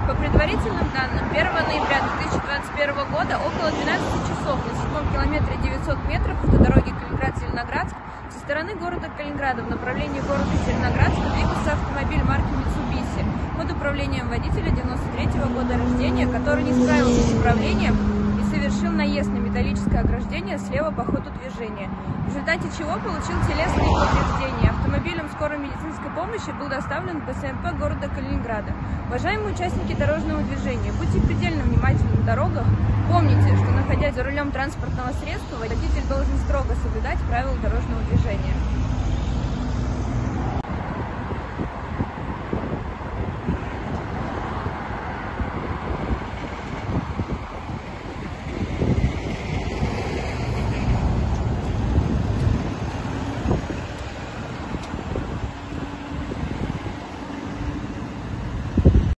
По предварительным данным, 1 ноября 2021 года около 12 часов на 7 километре 900 метров автодороги Калининград-Зеленоградск со стороны города Калининграда в направлении города Зеленоградск двигался автомобиль марки Mitsubishi под управлением водителя 93-го года рождения, который не справился с управлением и совершил наезд на металлическое ограждение слева по ходу движения, в результате чего получил телесные повреждения. Автомобилем скорой медицинской помощи был доставлен в БСМП города Калининграда. Уважаемые участники дорожного движения, будьте предельно внимательны на дорогах. Помните, что находясь за рулем транспортного средства, водитель должен строго соблюдать правила дорожного движения.